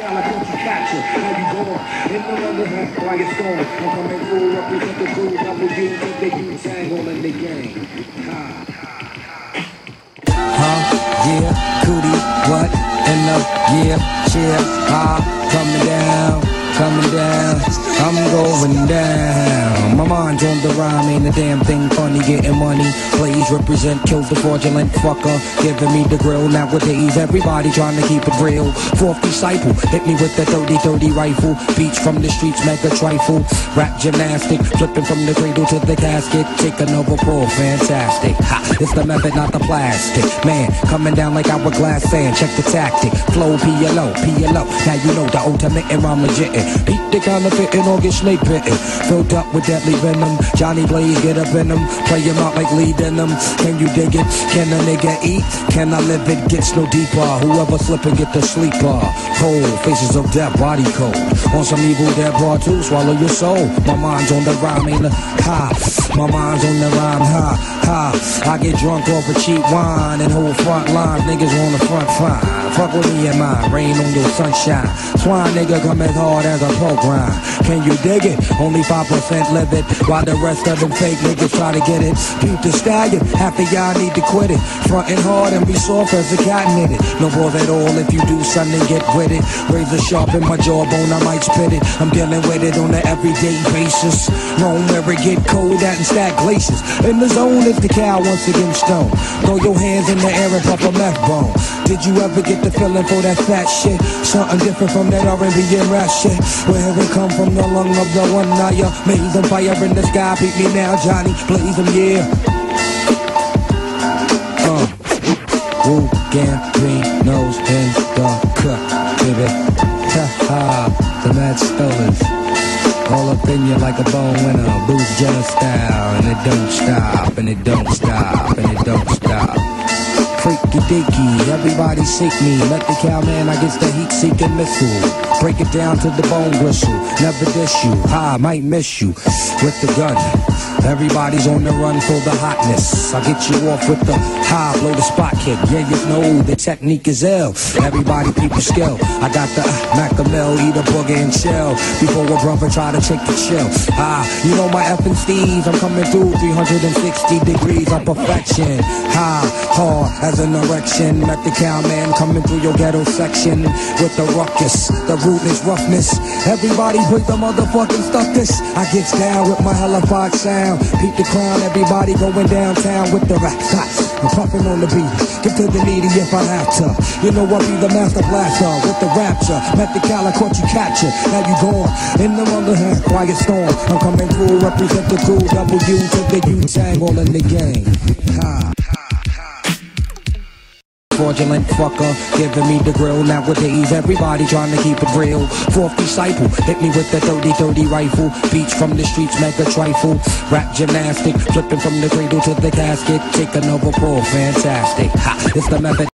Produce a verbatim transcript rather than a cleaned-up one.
Metallic, what you capture, how you going? In the other hand, like it's going. I'm coming through, represent the crew, double U, think they use angle in the game. Ha. Huh? Yeah, cootie, what? In the yeah, cheer, ah, coming down, coming down, I'm going down. My mind's on the rhyme, ain't a damn thing funny, getting money. Plays represent, kills the fraudulent fucker, giving me the grill. Nowadays, everybody trying to keep it real. Fourth disciple, hit me with the thirty thirty rifle. Beats from the streets, mega trifle. Rap gymnastic, flipping from the cradle to the casket. Take another pull, fantastic. Ha, it's the method, not the plastic. Man, coming down like hourglass sand, check the tactic. Flow P L O, P L O. Now you know the ultimate and I'm legit. Beat the counterfeiting or get snake bitten. Filled up with deadly venom. Johnny Blaze, get up in them. Play him out like lead in them. Can you dig it? Can a nigga eat? Can I live it? Gets no deeper. Whoever slip and get the sleeper. Cold, faces of death, body cold. On some evil dead bar too, swallow your soul. My mind's on the rhyme, ain't a ha. My mind's on the rhyme, ha, ha. I get drunk off of cheap wine and hold front lines. Niggas on the front fine. Fuck with me in mine, rain on your sunshine. Swine nigga come as hard as a program. Can you dig it? Only five percent live it, while the rest of them fake niggas try to get it. Beat the stallion, half of y'all need to quit it. Frontin' hard and be soft as a cat knitted. No balls at all if you do something, get with it. Razor sharp in my jawbone, I might spit it. I'm dealing with it on an everyday basis. Roam where it get cold at and stack glaciers. In the zone is the cow once again stone. Throw your hands in the air and pop a meth bone. Did you ever get the feeling for that fat shit? Something different from that R and B and rap shit. Where it come from the lung of the one now you made them fire in the sky. Beat me now, Johnny, blaze them, yeah. Uh, Wu Gambino's in the cut, baby. Ha ha, the mad stolers. All up in you like a bone winner, Bruce Jenner style. And it don't stop, and it don't stop, and it don't stop. Freaky deaky, everybody seek me. Let the cowman, I guess the heat-seeking missile. Break it down to the bone gristle. Never dish you, I might miss you with the gun. Everybody's on the run for the hotness. I get you off with the high, blow the spot kick. Yeah, you know the technique is ill. Everybody people skill. I got the uh, Macamel, eat a booger and chill. Before a brother try to take the chill. Ah, you know my effing steez. I'm coming through three hundred sixty degrees of perfection. High, hard as an erection. Met the cowman coming through your ghetto section with the ruckus, the rudeness, roughness. Everybody break the motherfucking stuckness. I gets down with my hellified sound. Peep the crown, everybody going downtown with the rap shots. I'm puffing on the beat, get to the needy if I have to. You know I'll be the master blaster with the rapture. Met the calic, what you capture, now you gone. In the other hand, quiet storm. I'm coming through, represent the crew, double U to the U-tang, all in the game. Ha. Fraudulent fucker, giving me the grill. Nowadays, everybody trying to keep it real. Fourth disciple, hit me with the thirty thirty rifle. Beats from the streets, mega trifle. Rap gymnastic, flipping from the cradle to the casket. Take another pull, fantastic. Ha, it's the method.